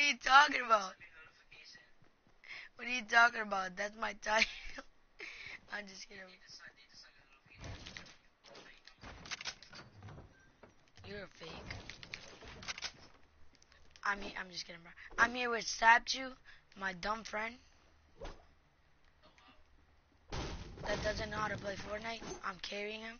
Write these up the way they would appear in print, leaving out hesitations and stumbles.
you talking about? What are you talking about? That's my title. I'm just kidding. You're a fake. I'm just kidding, bro. I'm here with Statue, my dumb friend that doesn't know how to play Fortnite. I'm carrying him.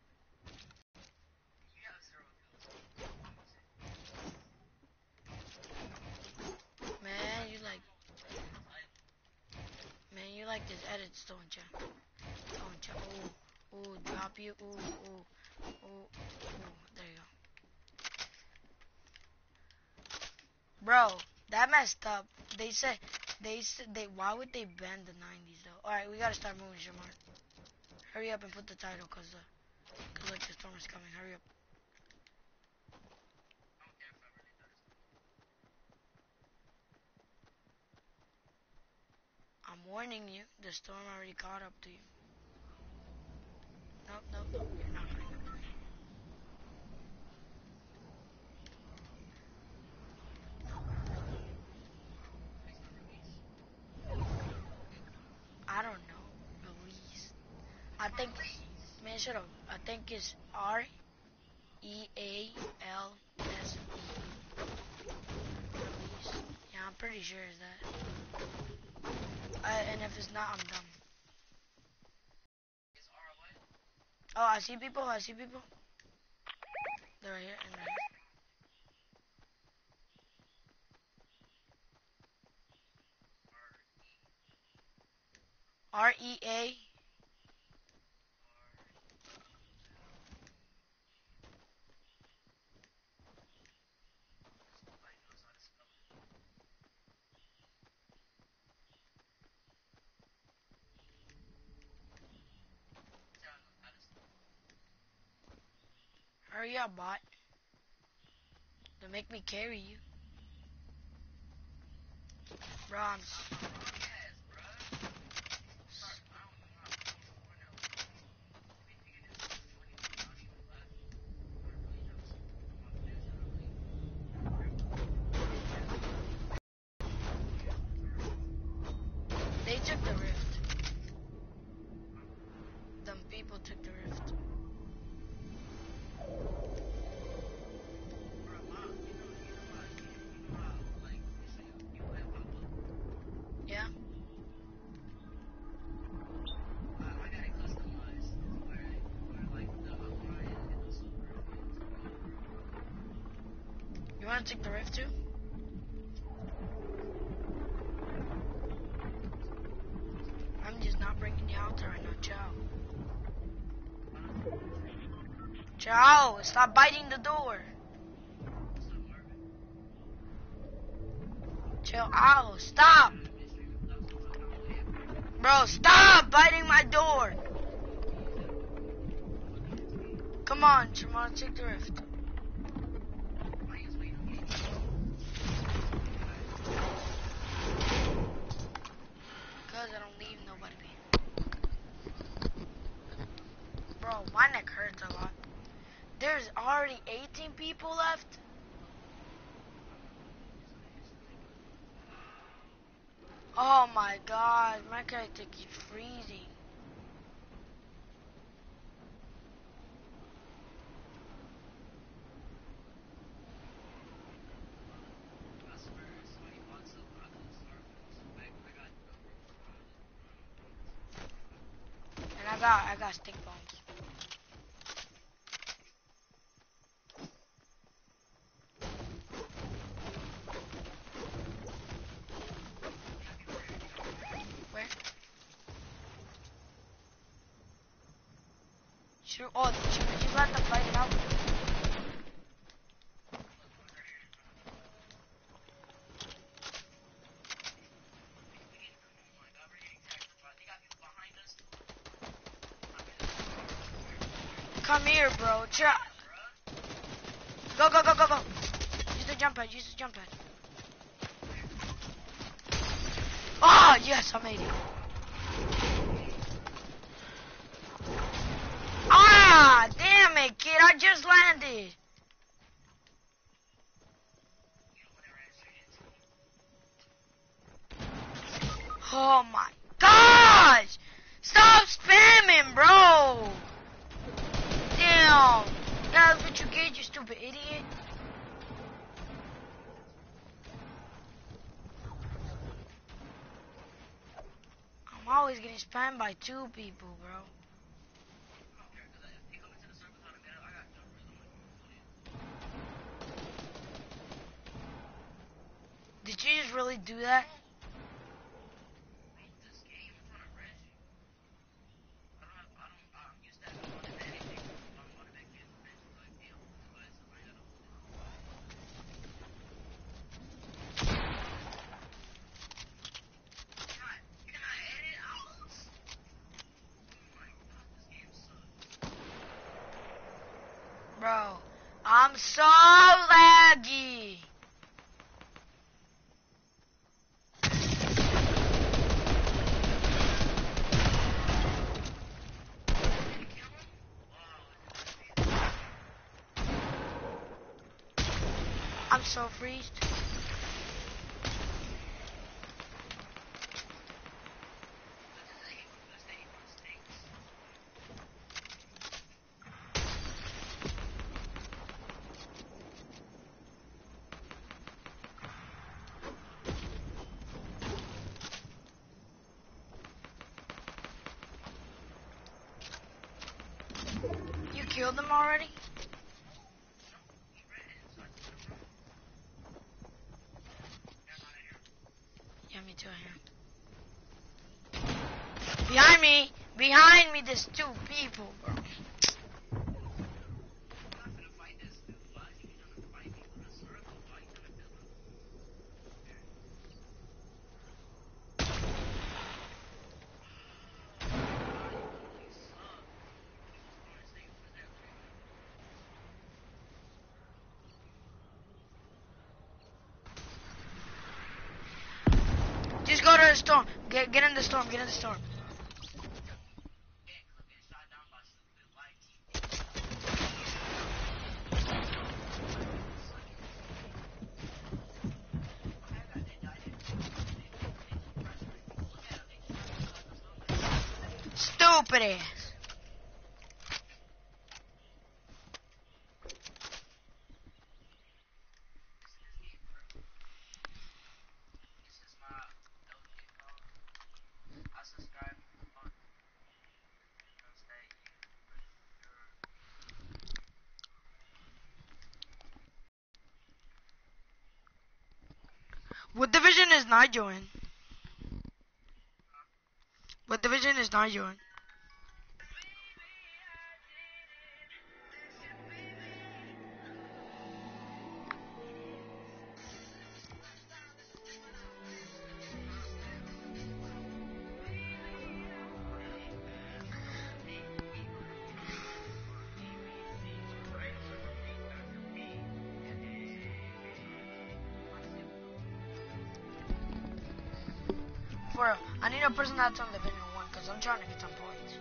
Man, you like this edits, don't ya? Don't ya? Ooh, drop you. Ooh. There you go. Bro, that messed up. Why would they ban the 90s though? Alright, we gotta start moving, Shamar. Hurry up and put the title, cause like the storm is coming. Hurry up. I'm warning you, the storm already caught up to you. Nope, you're not going. I don't know. Release. I think, man, shut up. I think it's REALSE. Release. Yeah, I'm pretty sure it's that. And if it's not, I'm dumb. Oh, I see people. They're right here and right here. REA. Hurry up, bot. Don't make me carry you. Bro, they took the rift. Them people took the rift. Yeah. You wanna take the rift too? I'm just not bringing you out there right now. Ciao. Stop biting the door. Chill out. Stop. Bro, stop biting my door. Come on, Shimon, take the rift. Cause I don't leave nobody behind. Bro, my neck hurts a lot. There's already 18 people left. Oh my god, my character keeps freezing. And I got stick bombs. Where? Sure. Oh, you let them fight it out. Come here, bro. Try. Go. Use the jump pad. Oh, yes, I made it. Ah, damn it, kid. I just landed. Oh my gosh! Stop spamming, bro! Damn! Yeah, that's what you get, you stupid idiot. I'm always getting spammed by 2 people, bro. Did you just really do that? Bro, I'm so laggy. I'm so freezed. You killed them already? Yeah, me too, here. Behind me! Behind me, there's 2 people, bro. Just go to the storm. Get in the storm. Get in the storm. Stupid ass. What division is Nigel in? What division is Nigel in? For real, I need a person that's on Division 1 because I'm trying to get some points.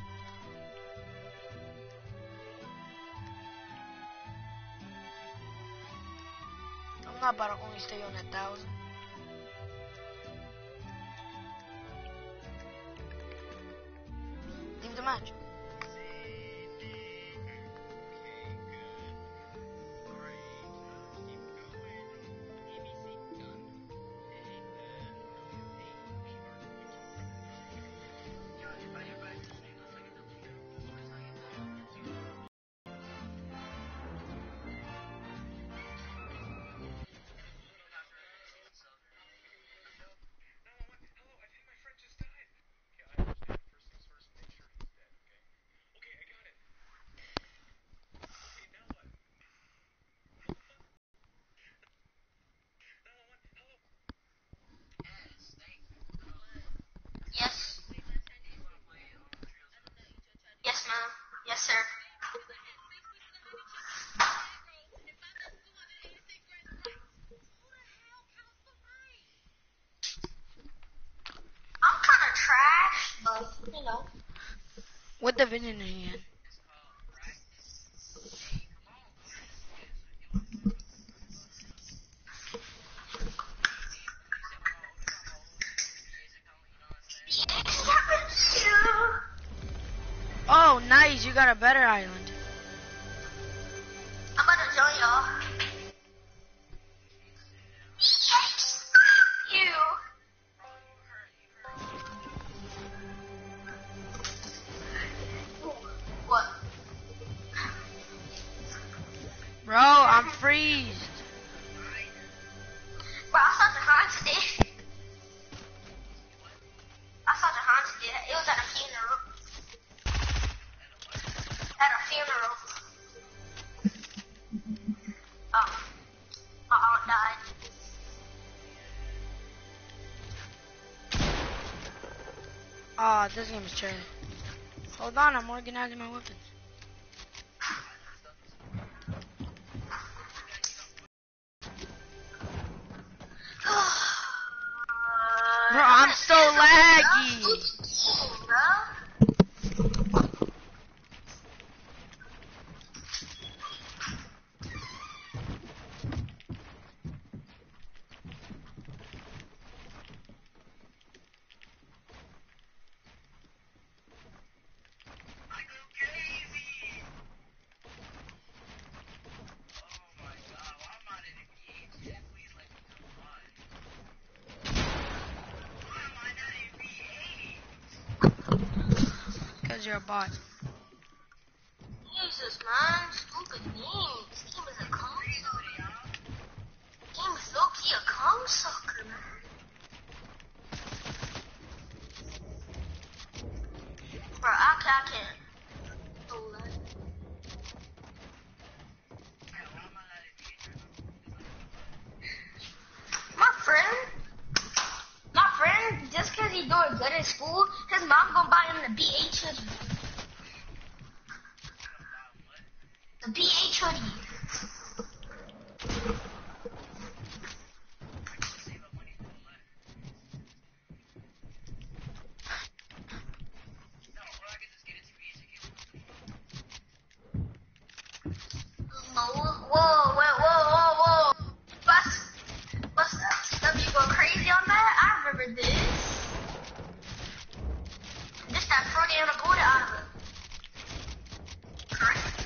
I'm not about to only stay on 1,000. Leave the match. Yes. Yes, ma'am. Yes, sir. I'm kind of trash, but, you know. What division are you in? got a better island. I'm about to join y'all. You. What? Bro, I'm freezed. Bro, I saw the Hans today. I saw the Hans today. It was at a funeral. At a funeral. My aunt died. Oh, this game is trash. Hold on, I'm organizing my weapons. Bro, I'm so laggy. Because you're a bot. Jesus, man. Stupid game. This game is a console. Game is low-key a console, man. Bro, I can't. Oh, man. My friend, just because he's doing good in school, his mom gonna buy him the BH hoodie. The BH hoodie. Whoa. What's W going crazy on that? I remember this. This that fruity and a Buddha out of it. Correct.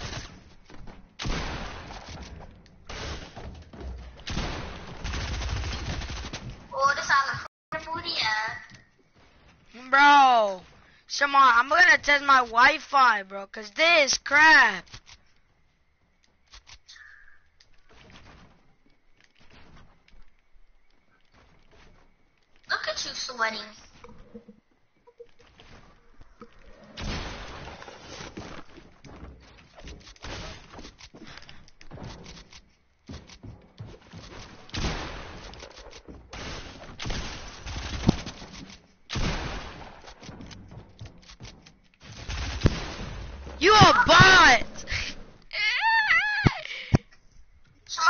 Oh, this out of the booty, yeah. Bro, come on, I'm gonna test my Wi-Fi, bro, cause this crap. Look at you sweating. You a bot!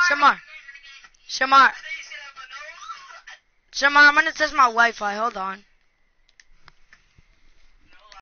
Shamar, I'm gonna test my Wi-Fi, hold on.